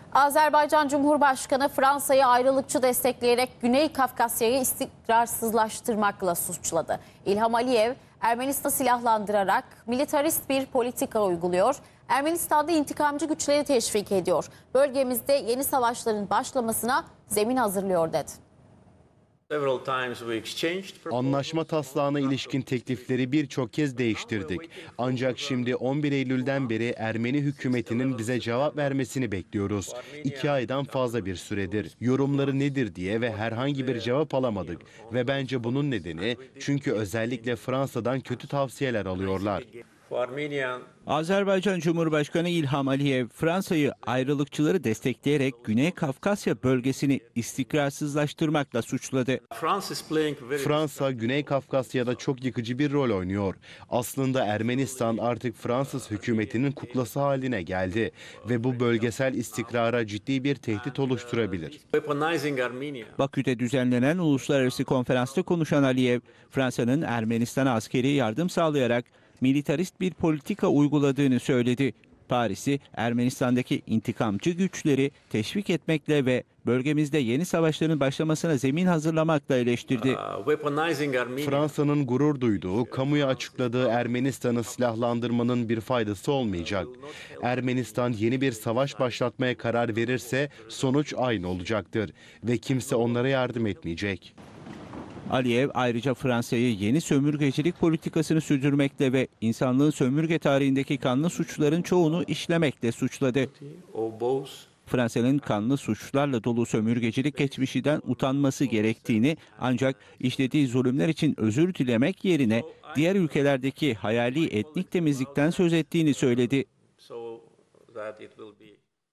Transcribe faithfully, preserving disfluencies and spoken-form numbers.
Azerbaycan Cumhurbaşkanı Fransa'yı ayrılıkçı destekleyerek Güney Kafkasya'yı istikrarsızlaştırmakla suçladı. İlham Aliyev, Ermenistan'ı silahlandırarak militarist bir politika uyguluyor. Ermenistan'da intikamcı güçleri teşvik ediyor. Bölgemizde yeni savaşların başlamasına zemin hazırlıyor dedi. Anlaşma taslağına ilişkin teklifleri birçok kez değiştirdik. Ancak şimdi on bir Eylül'den beri Ermeni hükümetinin bize cevap vermesini bekliyoruz. İki aydan fazla bir süredir. Yorumları nedir diye ve herhangi bir cevap alamadık. Ve bence bunun nedeni çünkü özellikle Fransa'dan kötü tavsiyeler alıyorlar. Azerbaycan Cumhurbaşkanı İlham Aliyev, Fransa'yı ayrılıkçıları destekleyerek Güney Kafkasya bölgesini istikrarsızlaştırmakla suçladı. Fransa, Güney Kafkasya'da çok yıkıcı bir rol oynuyor. Aslında Ermenistan artık Fransız hükümetinin kuklası haline geldi ve bu bölgesel istikrara ciddi bir tehdit oluşturabilir. Bakü'de düzenlenen uluslararası konferansta konuşan Aliyev, Fransa'nın Ermenistan'a askeri yardım sağlayarak militarist bir politika uyguladığını söyledi. Paris'i Ermenistan'daki intikamcı güçleri teşvik etmekle ve bölgemizde yeni savaşların başlamasına zemin hazırlamakla eleştirdi. Fransa'nın gurur duyduğu, kamuya açıkladığı Ermenistan'ı silahlandırmanın bir faydası olmayacak. Ermenistan yeni bir savaş başlatmaya karar verirse sonuç aynı olacaktır ve kimse onlara yardım etmeyecek. Aliyev ayrıca Fransa'yı yeni sömürgecilik politikasını sürdürmekle ve insanlığın sömürge tarihindeki kanlı suçların çoğunu işlemekle suçladı. Fransa'nın kanlı suçlarla dolu sömürgecilik geçmişinden utanması gerektiğini, ancak işlediği zulümler için özür dilemek yerine diğer ülkelerdeki hayali etnik temizlikten söz ettiğini söyledi.